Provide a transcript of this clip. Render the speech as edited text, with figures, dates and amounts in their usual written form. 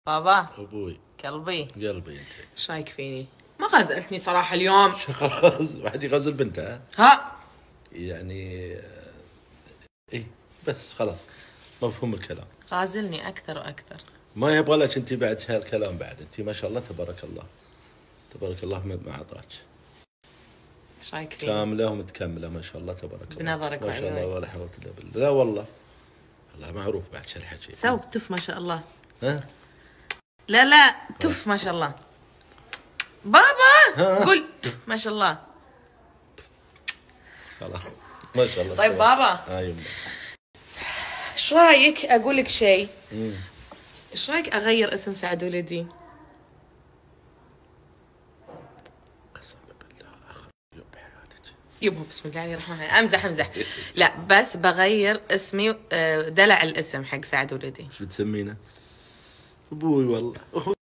بابا ابوي قلبي قلبي انت. ايش رايك فيني؟ ما غازلتني صراحه اليوم. خلاص واحد يغزل بنته ها يعني. ايه بس خلاص مفهوم الكلام. غازلني اكثر واكثر. ما يبغى لك انت بعد هالكلام بعد. انت ما شاء الله تبارك الله تبارك الله ما اعطاك. ايش رايك فيني؟ كامله ومتكمله ما شاء الله تبارك الله. بنظرك ما شاء الله وعيونك. ولا حول الا بالله. لا والله والله معروف بعد هالحكي. سوق تف ما شاء الله. ها لا تف ما شاء الله. بابا قول ما شاء الله. خلاص ما شاء الله. طيب بابا يمه ايش رايك اقول لك شيء؟ ايش رايك اغير اسم سعد ولدي؟ قسم بالله اخر يوم بحياتك. يبا بسم الله الرحمن الرحيم. امزح لا بس بغير اسمي. دلع الاسم حق سعد ولدي. شو بتسمينه؟ ابوي والله